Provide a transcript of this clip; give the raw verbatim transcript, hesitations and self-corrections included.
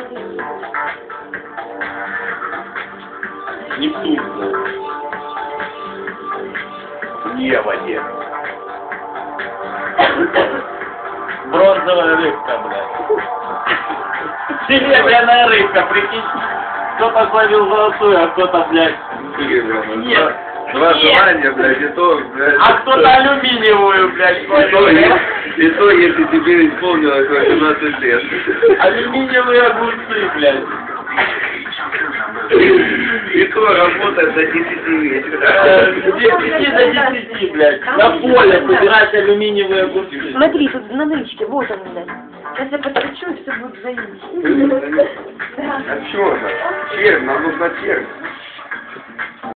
Нептун. Не в воде. Бронзовая рыбка, блядь. Серебряная рыбка, прикинь. Кто-то словил золотую, а кто-то, блядь... Нет. Два желания, блядь, и то, блядь... А кто-то алюминиевую, блядь, словил. И то, если тебе исполнилось восемнадцать лет. Алюминиевые огурцы, блядь. И то работает до десяти вечера. С десяти до десяти, блядь. На поле собирать алюминиевые огурцы. Смотри, тут на нычке, вот он, блядь. Сейчас я подключу, и все будет заебись. А чё же? Червь, нам нужна червь.